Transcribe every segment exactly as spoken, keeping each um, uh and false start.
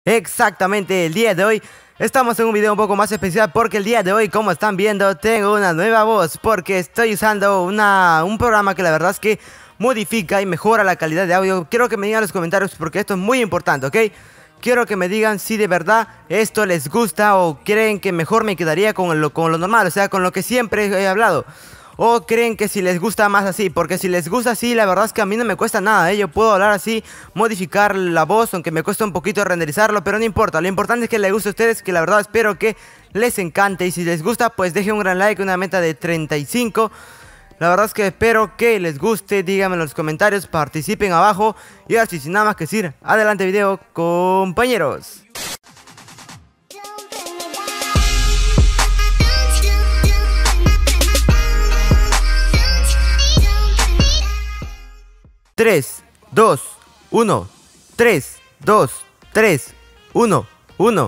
Exactamente, el día de hoy estamos en un video un poco más especial porque el día de hoy, como están viendo, tengo una nueva voz porque estoy usando una, un programa que la verdad es que modifica y mejora la calidad de audio. Quiero que me digan en los comentarios porque esto es muy importante, ¿ok? Quiero que me digan si de verdad esto les gusta o creen que mejor me quedaría con lo, con lo normal, o sea, con lo que siempre he hablado. O creen que si les gusta más así, porque si les gusta así, la verdad es que a mí no me cuesta nada, ¿eh? Yo puedo hablar así, modificar la voz, aunque me cuesta un poquito renderizarlo, pero no importa. Lo importante es que les guste a ustedes, que la verdad espero que les encante. Y si les gusta, pues dejen un gran like, una meta de treinta y cinco. La verdad es que espero que les guste, díganme en los comentarios, participen abajo. Y así, sin nada más que decir, adelante video, compañeros. tres, dos, uno, tres, dos, tres, uno, uno.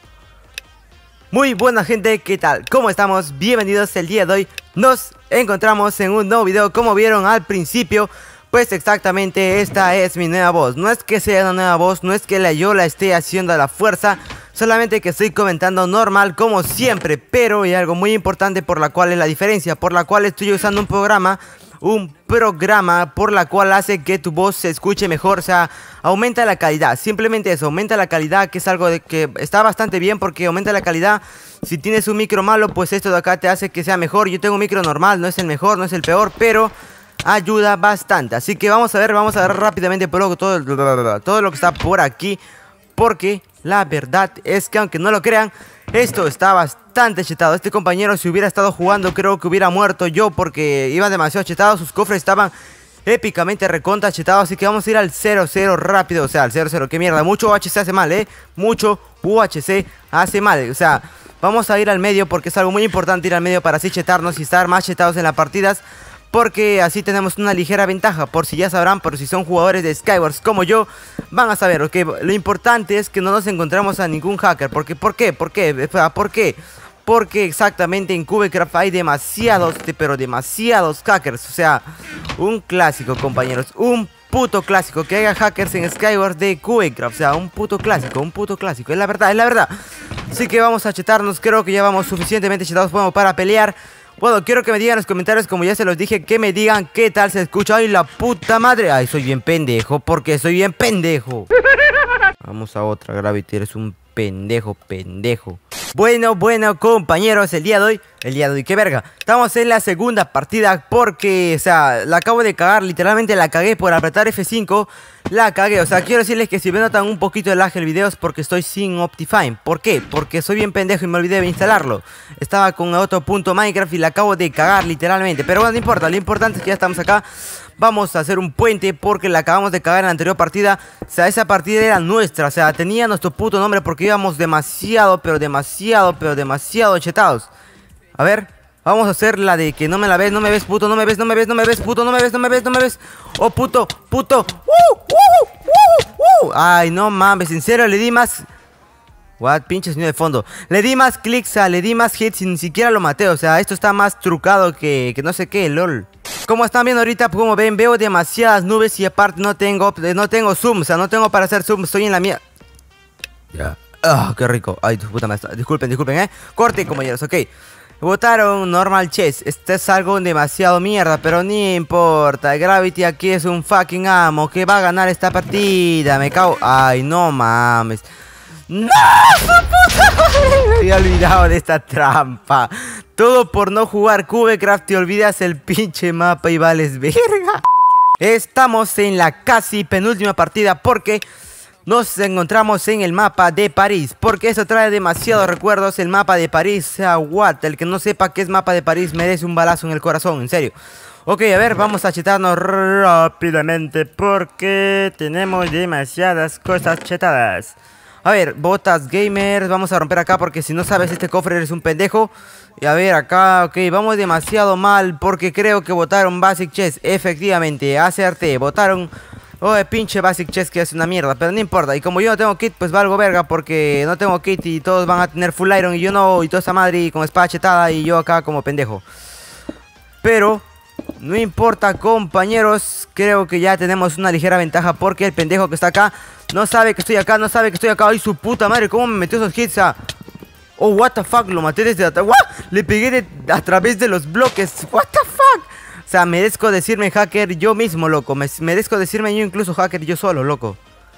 Muy buena gente, ¿qué tal? ¿Cómo estamos? Bienvenidos. El día de hoy nos encontramos en un nuevo video. Como vieron al principio, pues exactamente esta es mi nueva voz. No es que sea una nueva voz, no es que la, yo la esté haciendo a la fuerza, solamente que estoy comentando normal como siempre. Pero hay algo muy importante por la cual es la diferencia, por la cual estoy usando un programa Un programa por la cual hace que tu voz se escuche mejor, o sea, aumenta la calidad, simplemente eso, aumenta la calidad, que es algo de que está bastante bien porque aumenta la calidad. Si tienes un micro malo, pues esto de acá te hace que sea mejor. Yo tengo un micro normal, no es el mejor, no es el peor, pero ayuda bastante. Así que vamos a ver, vamos a ver rápidamente por lo, todo, todo lo que está por aquí, porque la verdad es que aunque no lo crean, esto está bastante chetado. Este compañero, si hubiera estado jugando, creo que hubiera muerto yo porque iba demasiado chetado. Sus cofres estaban épicamente recontra chetados. Así que vamos a ir al cero cero rápido. O sea, al cero cero, qué mierda. Mucho U H C hace mal, eh. Mucho U H C hace mal. O sea, vamos a ir al medio porque es algo muy importante ir al medio para así chetarnos y estar más chetados en las partidas. Porque así tenemos una ligera ventaja. Por si ya sabrán, por si son jugadores de Skywars como yo, van a saber, ok. Lo importante es que no nos encontramos a ningún hacker. Porque, ¿por qué? ¿Por qué? ¿Por qué? Porque exactamente en Cubecraft hay demasiados, pero demasiados hackers. O sea, un clásico, compañeros. Un puto clásico que haya hackers en Skywars de Cubecraft. O sea, un puto clásico, un puto clásico. Es la verdad, es la verdad. Así que vamos a chetarnos. Creo que ya vamos suficientemente chetados como para pelear. Bueno, quiero que me digan en los comentarios, como ya se los dije, que me digan qué tal se escucha. ¡Ay, la puta madre! ¡Ay, soy bien pendejo! Porque soy bien pendejo. Vamos a otra, Gravity. Eres un pendejo, pendejo. Bueno, bueno, compañeros, el día de hoy, el día de hoy, qué verga. Estamos en la segunda partida porque, o sea, la acabo de cagar. Literalmente la cagué por apretar F cinco. La cagué, o sea, quiero decirles que si me notan un poquito de lag el video es porque estoy sin Optifine. ¿Por qué? Porque soy bien pendejo y me olvidé de instalarlo. Estaba con otro punto Minecraft y la acabo de cagar literalmente. Pero bueno, no importa, lo importante es que ya estamos acá. Vamos a hacer un puente porque la acabamos de cagar en la anterior partida. O sea, esa partida era nuestra, o sea, tenía nuestro puto nombre porque íbamos demasiado, pero demasiado, pero demasiado chetados. A ver, vamos a hacer la de que no me la ves, no me ves, puto, no me ves, no me ves, no me ves, puto, no me ves, no me ves, no me ves. Oh, puto, puto. ¡Uh, uh, uh, uh! Ay, no mames, en serio, le di más... What, pinche sonido de fondo. Le di más clics, a, le di más hits y ni siquiera lo maté. O sea, esto está más trucado que, que no sé qué, lol. Como están viendo ahorita, como ven, veo demasiadas nubes y aparte no tengo, no tengo zoom. O sea, no tengo para hacer zoom, estoy en la mía. Ya. Ah, qué rico. Ay, tu puta madre. Disculpen, disculpen, eh. Corte, compañeros, ok. Votaron Normal Chess. Este es algo demasiado mierda, pero ni importa. Gravity aquí es un fucking amo que va a ganar esta partida. Me cago. Ay, no mames. ¡No! ¡Su puta madre! Me había olvidado de esta trampa. Todo por no jugar Cubecraft. Te olvidas el pinche mapa y vales verga. Estamos en la casi penúltima partida porque nos encontramos en el mapa de París. Porque eso trae demasiados recuerdos. El mapa de París. O sea, what? El que no sepa qué es mapa de París merece un balazo en el corazón, en serio. Ok, a ver, vamos a chetarnos rápidamente porque tenemos demasiadas cosas chetadas. A ver, botas gamers, vamos a romper acá porque si no sabes este cofre eres un pendejo. Y a ver acá, ok, vamos demasiado mal porque creo que votaron Basic Chess. Efectivamente, acerté, votaron... Oh, pinche Basic Chess que es una mierda, pero no importa. Y como yo no tengo kit, pues valgo verga porque no tengo kit y todos van a tener full iron y yo no. Y toda esa madre con espada chetada y yo acá como pendejo. Pero... No importa, compañeros. Creo que ya tenemos una ligera ventaja porque el pendejo que está acá no sabe que estoy acá, no sabe que estoy acá. ¡Ay, su puta madre! ¿Cómo me metió esos hits? A... Oh, what the fuck, lo maté desde atrás. Le pegué de... a través de los bloques. What the fuck. O sea, merezco decirme hacker yo mismo, loco. Me... Merezco decirme yo incluso hacker yo solo, loco.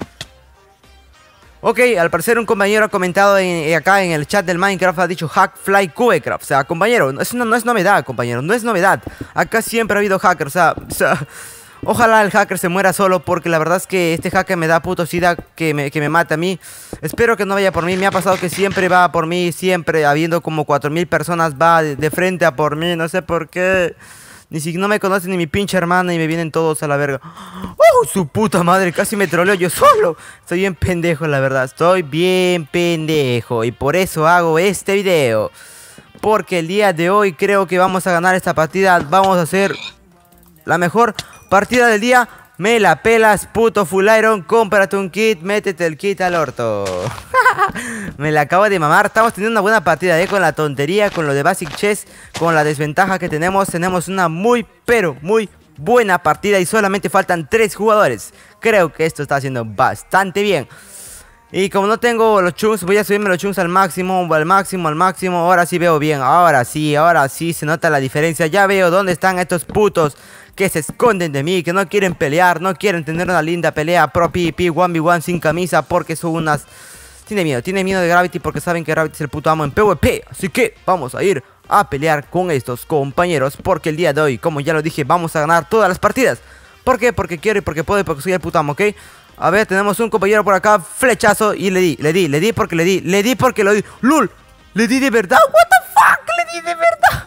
Ok, al parecer un compañero ha comentado en, acá en el chat del Minecraft, ha dicho hack fly cubecraft. O sea, compañero, eso no, no es novedad, compañero, no es novedad. Acá siempre ha habido hackers, o sea, o sea, ojalá el hacker se muera solo, porque la verdad es que este hacker me da puto sida que me, que me mata a mí. Espero que no vaya por mí, me ha pasado que siempre va por mí, siempre habiendo como cuatro mil personas va de, de frente a por mí, no sé por qué. Ni si no me conocen ni mi pinche hermana y me vienen todos a la verga. ¡Oh, su puta madre! Casi me troleo yo solo. Estoy bien pendejo, la verdad. Estoy bien pendejo. Y por eso hago este video. Porque el día de hoy creo que vamos a ganar esta partida. Vamos a hacer la mejor partida del día. Me la pelas, puto full iron. Cómprate un kit, métete el kit al orto. Me la acabo de mamar. Estamos teniendo una buena partida, ¿eh? Con la tontería, con lo de Basic Chess, con la desventaja que tenemos. Tenemos una muy, pero muy buena partida y solamente faltan tres jugadores. Creo que esto está haciendo bastante bien. Y como no tengo los chunks, voy a subirme los chunks al máximo, al máximo, al máximo. Ahora sí veo bien, ahora sí, ahora sí se nota la diferencia. Ya veo dónde están estos putos que se esconden de mí, que no quieren pelear, no quieren tener una linda pelea pro PvP uno v uno sin camisa porque son unas... Tiene miedo, tiene miedo de Gravity porque saben que Gravity es el puto amo en PvP. Así que vamos a ir a pelear con estos compañeros porque el día de hoy, como ya lo dije, vamos a ganar todas las partidas. ¿Por qué? Porque quiero y porque puedo y porque soy el puto amo, ¿ok? A ver, tenemos un compañero por acá, flechazo y le di, le di, le di porque le di, le di porque lo di. ¡Lul! ¿Le di de verdad? ¿What the fuck? ¿Le di de verdad?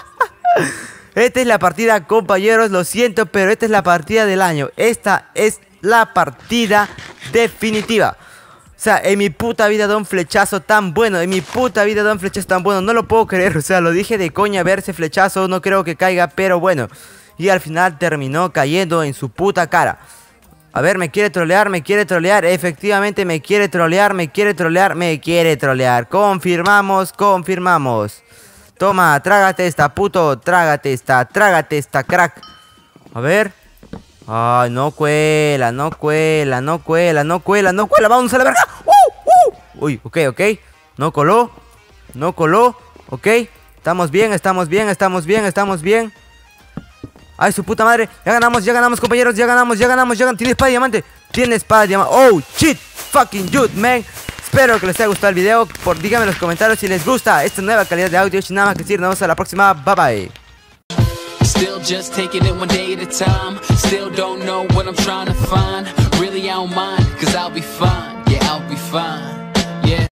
Esta es la partida, compañeros, lo siento, pero esta es la partida del año. Esta es la partida definitiva. O sea, en mi puta vida da un flechazo tan bueno. En mi puta vida da un flechazo tan bueno. No lo puedo creer, o sea, lo dije de coña ver ese flechazo. No creo que caiga, pero bueno. Y al final terminó cayendo en su puta cara. A ver, me quiere trolear, me quiere trolear. Efectivamente me quiere trolear, me quiere trolear, me quiere trolear. Confirmamos, confirmamos. Toma, trágate esta, puto. Trágate esta, trágate esta, crack. A ver. Ay, no cuela, no cuela, no cuela, no cuela, no cuela. Vamos a la verga. Uh, uh. Uy, ok, ok. No coló, no coló. Ok, estamos bien, estamos bien, estamos bien, estamos bien. Ay, su puta madre. Ya ganamos, ya ganamos, compañeros. Ya ganamos, ya ganamos, ya ganamos. Tiene espada de diamante. Tiene espada de diamante. Oh, shit. Fucking dude, man. Espero que les haya gustado el video. Por, díganme en los comentarios si les gusta esta nueva calidad de audio. Sin nada más que decir, nos vemos a la próxima. Bye bye. Still just taking it one day at a time. Still don't know what I'm trying to find. Really I don't mind, cause I'll be fine. Yeah, I'll be fine.